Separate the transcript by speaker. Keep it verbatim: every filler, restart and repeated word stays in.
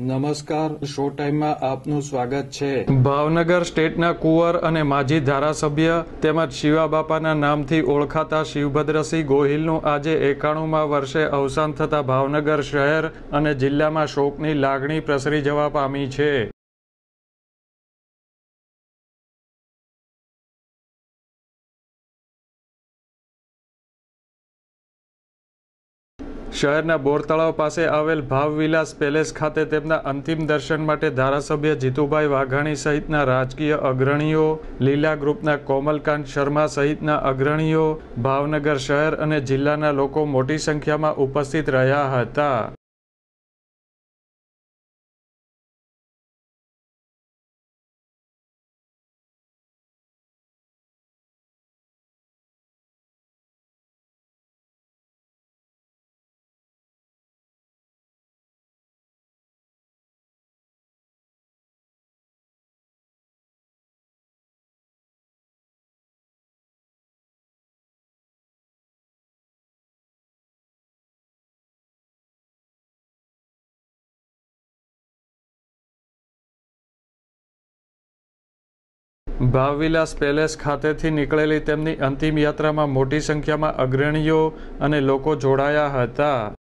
Speaker 1: નમસ્કાર, શો ટાઈમમાં આપનું સ્વાગત છે।
Speaker 2: ભાવનગર સ્ટેટના કુંવર અને માજી ધારાસભ્ય તેમજ શિવાબાપાના નામથી ઓળખાતા શિવભદ્રસિંહ ગોહિલનું આજે એકાણુંમાં વર્ષે અવસાન થતાં ભાવનગર શહેર અને જિલ્લામાં શોકની લાગણી પ્રસરી જવા પામી છે। શહેરના બોરતળાવ પાસે આવેલ ભાવવિલાસ પેલેસ ખાતે તેમના અંતિમ દર્શન માટે ધારાસભ્ય જીતુભાઈ વાઘાણી સહિતના રાજકીય અગ્રણીઓ, લીલા ગ્રુપના કોમલકાંત શર્મા સહિતના અગ્રણીઓ, ભાવનગર શહેર અને જિલ્લાના લોકો મોટી સંખ્યામાં ઉપસ્થિત રહ્યા હતા। ભાવવિલાસ પેલેસ ખાતેથી નીકળેલી તેમની અંતિમ યાત્રામાં મોટી સંખ્યામાં અગ્રણીઓ અને લોકો જોડાયા હતા।